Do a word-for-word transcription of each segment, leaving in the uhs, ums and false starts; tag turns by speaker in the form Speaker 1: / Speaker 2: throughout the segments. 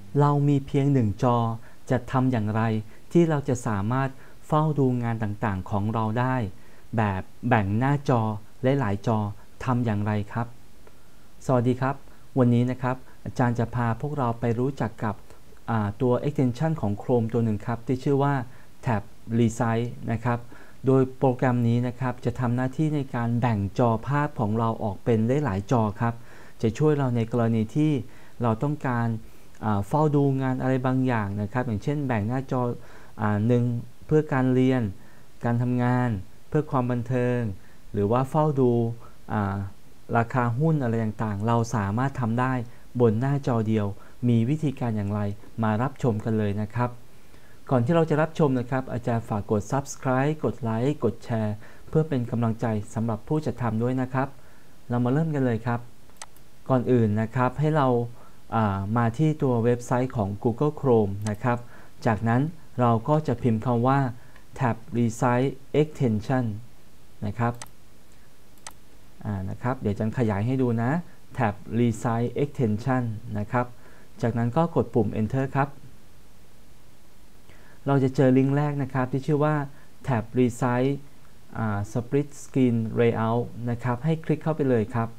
Speaker 1: เรามีเพียงหนึ่งจอจะทำอย่างไรที่เราจะสามารถเฝ้าดูงานต่างๆของเราได้แบบแบ่งหน้าจอและหลายจอทำอย่างไรครับสวัสดีครับวันนี้นะครับอาจารย์จะพาพวกเราไปรู้จักกับตัว extension ของ Chrome ตัวหนึ่งครับที่ชื่อว่า Tab Resize นะครับโดยโปรแกรมนี้นะครับจะทำหน้าที่ในการแบ่งจอภาพของเราออกเป็นได้หลายจอครับจะช่วยเราในกรณีที่เราต้องการเฝ้าดูงานอะไรบางอย่างนะครับอย่างเช่นแบ่งหน้าจอหนึ่งเพื่อการเรียนการทำงานเพื่อความบันเทิงหรือว่าเฝ้าดูราคาหุ้นอะไรต่างๆเราสามารถทำได้บนหน้าจอเดียวมีวิธีการอย่างไรมารับชมกันเลยนะครับก่อนที่เราจะรับชมนะครับอาจารย์ฝากกด ซับสไครบ์ กดไลค์กดแชร์เพื่อเป็นกำลังใจสำหรับผู้จัดทำด้วยนะครับเรามาเริ่มกันเลยครับก่อนอื่นนะครับให้เรามาที่ตัวเว็บไซต์ของ Google Chrome นะครับจากนั้นเราก็จะพิมพ์คำว่า Tab Resize Extension นะครับนะครับเดี๋ยวจะขยายให้ดูนะ Tab Resize Extension นะครับจากนั้นก็กดปุ่ม Enter ครับเราจะเจอลิงก์แรกนะครับที่ชื่อว่า Tab Resize Split Screen Layout นะครับให้คลิกเข้าไปเลยครับ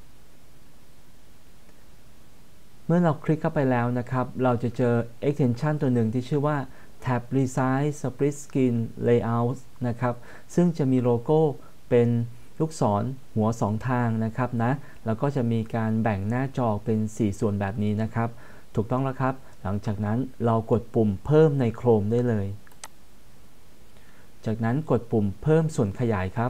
Speaker 1: เมื่อเราคลิกเข้าไปแล้วนะครับเราจะเจอ extension ตัวหนึ่งที่ชื่อว่า Tab Resize Split Screen Layout นะครับซึ่งจะมีโลโก้เป็นลูกศรหัวสองทางนะครับนะแล้วก็จะมีการแบ่งหน้าจอเป็นสี่ส่วนแบบนี้นะครับถูกต้องแล้วครับหลังจากนั้นเรากดปุ่มเพิ่มใน Chrome ได้เลยจากนั้นกดปุ่มเพิ่มส่วนขยายครับ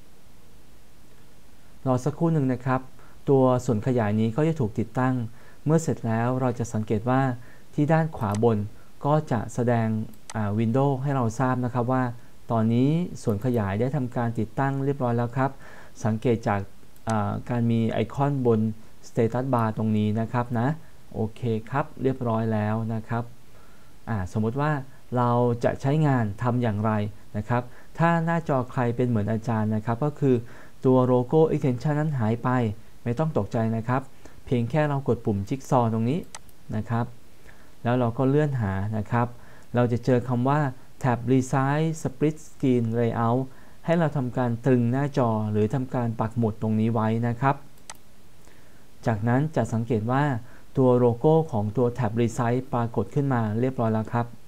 Speaker 1: รอสักครู่หนึ่งนะครับตัวส่วนขยายนี้ก็จะถูกติดตั้งเมื่อเสร็จแล้วเราจะสังเกตว่าที่ด้านขวาบนก็จะแสดงวินโดว์ให้เราทราบนะครับว่าตอนนี้ส่วนขยายได้ทำการติดตั้งเรียบร้อยแล้วครับสังเกตจากการมีไอคอนบน Status Bar ตรงนี้นะครับนะโอเคครับเรียบร้อยแล้วนะครับสมมติว่าเราจะใช้งานทำอย่างไรนะครับถ้าหน้าจอใครเป็นเหมือนอาจารย์นะครับก็คือตัวโลโก้ extension นั้นหายไปไม่ต้องตกใจนะครับเพียงแค่เรากดปุ่มจิ๊กซอว์ตรงนี้นะครับแล้วเราก็เลื่อนหานะครับเราจะเจอคำว่า Tab Resize Split Screen Layout ให้เราทำการตรึงหน้าจอหรือทำการปักหมุดตรงนี้ไว้นะครับจากนั้นจะสังเกตว่าตัวโลโก้ของตัว Tab Resize ปรากฏขึ้นมาเรียบร้อยแล้วครับ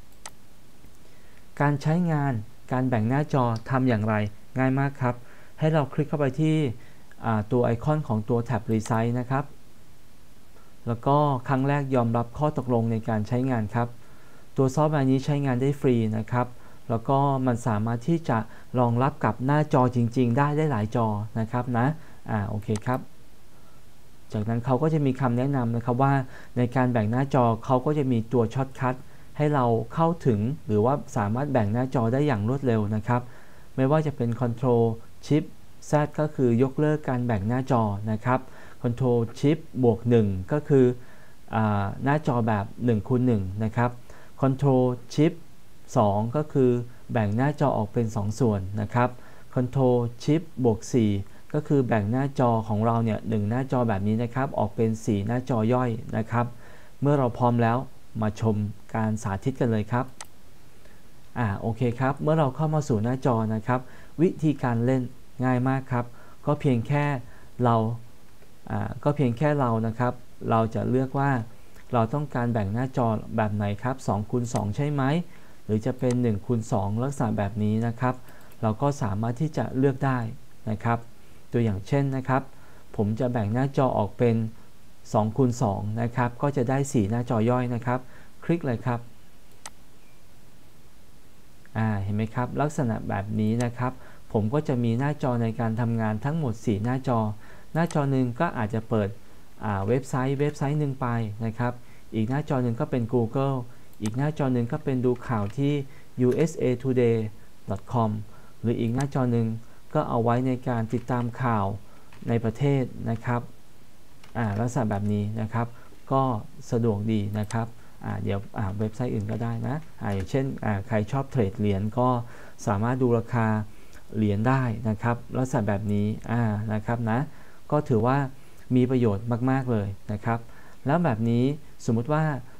Speaker 1: การใช้งานการแบ่งหน้าจอทำอย่างไรง่ายมากครับให้เราคลิกเข้าไปที่ตัวไอคอนของตัว Tab Resize นะครับแล้วก็ครั้งแรกยอมรับข้อตกลงในการใช้งานครับตัวซอฟต์แวร์นี้ใช้งานได้ฟรีนะครับแล้วก็มันสามารถที่จะรองรับกับหน้าจอจริงๆได้ได้หลายจอนะครับนะอ่าโอเคครับจากนั้นเขาก็จะมีคำแนะนำนะครับว่าในการแบ่งหน้าจอเขาก็จะมีตัวช็อตคัทให้เราเข้าถึงหรือว่าสามารถแบ่งหน้าจอได้อย่างรวดเร็วนะครับไม่ว่าจะเป็น Control Shift Z ก็คือยกเลิกการแบ่งหน้าจอนะครับ Control Shift บวกหนึ่งก็คือหน้าจอแบบหนึ่งคูณหนึ่งนะครับ Control Shift สองก็คือแบ่งหน้าจอออกเป็นสองส่วนนะครับ Control Shift บวกสี่ก็คือแบ่งหน้าจอของเราเนี่ยหนึ่งหน้าจอแบบนี้นะครับออกเป็นสี่หน้าจอย่อยนะครับเมื่อเราพร้อมแล้วมาชมการสาธิตกันเลยครับอ่าโอเคครับเมื่อเราเข้ามาสู่หน้าจอนะครับวิธีการเล่นง่ายมากครับก็เพียงแค่เราอ่าก็เพียงแค่เรานะครับเราจะเลือกว่าเราต้องการแบ่งหน้าจอแบบไหนครับสองคูณสองใช่ไหมหรือจะเป็นหนึ่งคูณสองลักษณะแบบนี้นะครับเราก็สามารถที่จะเลือกได้นะครับตัวอย่างเช่นนะครับผมจะแบ่งหน้าจอออกเป็นสองคูณสองนะครับก็จะได้สี่หน้าจอย่อยนะครับคลิกเลยครับอ่าเห็นไหมครับลักษณะแบบนี้นะครับผมก็จะมีหน้าจอในการทำงานทั้งหมดสี่หน้าจอหน้าจอหนึ่งก็อาจจะเปิดเว็บไซต์เว็บไซต์หนึ่งไปนะครับอีกหน้าจอหนึ่งก็เป็น Google อีกหน้าจอหนึ่งก็เป็นดูข่าวที่ ยู เอส เอ ทูเดย์ ดอท คอม หรืออีกหน้าจอหนึ่งก็เอาไว้ในการติดตามข่าวในประเทศนะครับลักษณะแบบนี้นะครับก็สะดวกดีนะครับเดี๋ยวเว็บไซต์อื่นก็ได้นะอย่างเช่นใครชอบเทรดเหรียญก็สามารถดูราคาเหรียญได้นะครับลักษณะแบบนี้นะครับนะก็ถือว่ามีประโยชน์มากๆเลยนะครับแล้วแบบนี้สมมุติว่า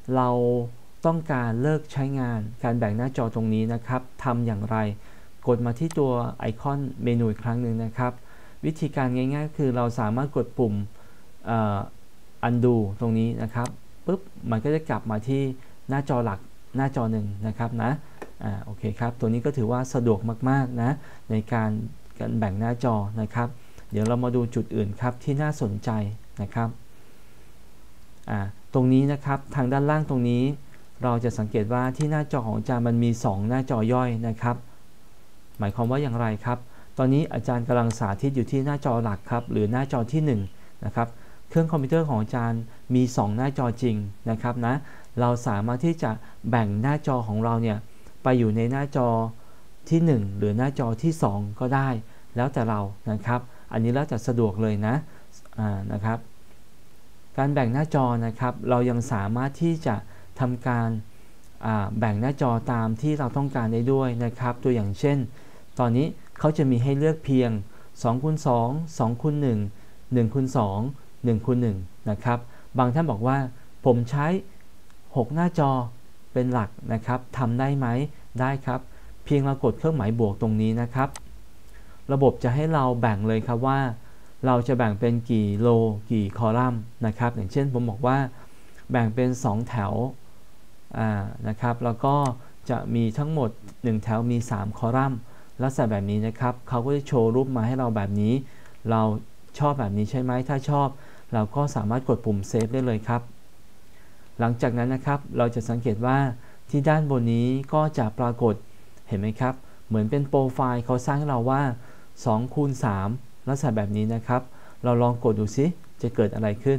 Speaker 1: เราต้องการเลิกใช้งานการแบ่งหน้าจอตรงนี้นะครับทำอย่างไรกดมาที่ตัวไอคอนเมนูอีกครั้งหนึ่งนะครับวิธีการง่ายๆคือเราสามารถกดปุ่ม undo ตรงนี้นะครับปุ๊บมันก็จะกลับมาที่หน้าจอหลักหน้าจอหนึ่งนะครับนะอ่าโอเคครับตัวนี้ก็ถือว่าสะดวกมากๆนะในการการแบ่งหน้าจอนะครับเดี๋ยวเรามาดูจุดอื่นครับที่น่าสนใจนะครับอ่าตรงนี้นะครับทางด้านล่างตรงนี้เราจะสังเกตว่าที่หน้าจอของอาจารย์มันมีสองหน้าจอย่อยนะครับหมายความว่าอย่างไรครับตอนนี้อาจารย์กำลังสาธิตอยู่ที่หน้าจอหลักครับหรือหน้าจอที่หนึ่งนะครับเครื่องคอมพิวเตอร์ของอาจารย์มีสองหน้าจอจริงนะครับนะเราสามารถที่จะแบ่งหน้าจอของเราเนี่ยไปอยู่ในหน้าจอที่หนึ่งหรือหน้าจอที่สองก็ได้แล้วแต่เรานะครับอันนี้แล้วแต่สะดวกเลยนะอ่านะครับการแบ่งหน้าจอนะครับเรายังสามารถที่จะทำการแบ่งหน้าจอตามที่เราต้องการได้ด้วยนะครับตัวอย่างเช่นตอนนี้เขาจะมีให้เลือกเพียงสองคูณสอง สองคูณหนึ่ง หนึ่งคูณสอง หนึ่งคูณหนึ่งนะครับบางท่านบอกว่าผมใช้หกหน้าจอเป็นหลักนะครับทำได้ไหมได้ครับเพียงเรากดเครื่องหมายบวกตรงนี้นะครับระบบจะให้เราแบ่งเลยครับว่าเราจะแบ่งเป็นกี่โลกี่คอลัมน์นะครับอย่างเช่นผมบอกว่าแบ่งเป็นสองแถวนะครับแล้วก็จะมีทั้งหมดหนึ่งแถวมีสามคอลัมน์ลักษณะแบบนี้นะครับเขาก็จะโชว์รูปมาให้เราแบบนี้เราชอบแบบนี้ใช่ไหมถ้าชอบเราก็สามารถกดปุ่มเซฟได้เลยครับหลังจากนั้นนะครับเราจะสังเกตว่าที่ด้านบนนี้ก็จะปรากฏเห็นไหมครับเหมือนเป็นโปรไฟล์เขาสร้างให้เราว่าสองคูณสามลักษณะแบบนี้นะครับเราลองกดดูซิจะเกิดอะไรขึ้น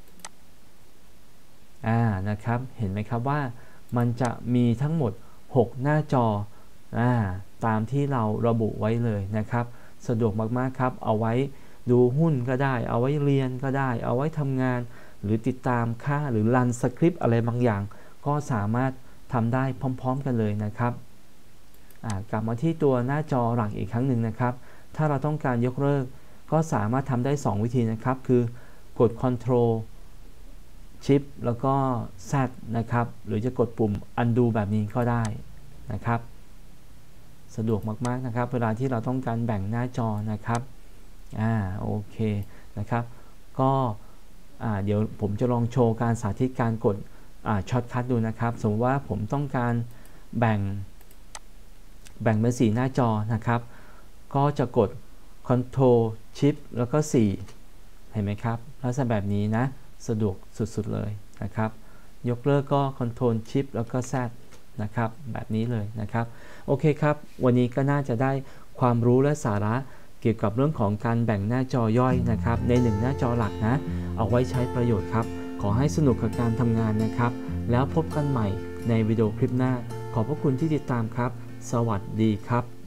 Speaker 1: อ่านะครับเห็นไหมครับว่ามันจะมีทั้งหมดหกหน้าจออ่าตามที่เราระบุไว้เลยนะครับสะดวกมากๆครับเอาไว้ดูหุ้นก็ได้เอาไว้เรียนก็ได้เอาไว้ทำงานหรือติดตามค่าหรือรันสคริปต์อะไรบางอย่างก็สามารถทำได้พร้อมๆกันเลยนะครับกลับมาที่ตัวหน้าจอหลักอีกครั้งหนึ่งนะครับถ้าเราต้องการยกเลิกก็สามารถทำได้สองวิธีนะครับคือกด Ctrl Shift แล้วก็ Z นะครับหรือจะกดปุ่ม Undo แบบนี้ก็ได้นะครับสะดวกมากๆนะครับเวลาที่เราต้องการแบ่งหน้าจอนะครับอ่าโอเคนะครับก็อ่าเดี๋ยวผมจะลองโชว์การสาธิตการกดอ่าช็อตคัทดูนะครับสมมติว่าผมต้องการแบ่งแบ่งเป็นสี่หน้าจอนะครับก็จะกด Ctrl Shift แล้วก็สี่เห็นไหมครับลักษณะแบบนี้นะสะดวกสุดๆเลยนะครับยกเลิกก็ Ctrl Shift แล้วก็ Z นะครับแบบนี้เลยนะครับโอเคครับวันนี้ก็น่าจะได้ความรู้และสาระเกี่ยวกับเรื่องของการแบ่งหน้าจอย่อยนะครับในหนึ่งหน้าจอหลักนะเอาไว้ใช้ประโยชน์ครับขอให้สนุกกับการทำงานนะครับแล้วพบกันใหม่ในวิดีโอคลิปหน้าขอบพระคุณที่ติดตามครับสวัสดีครับ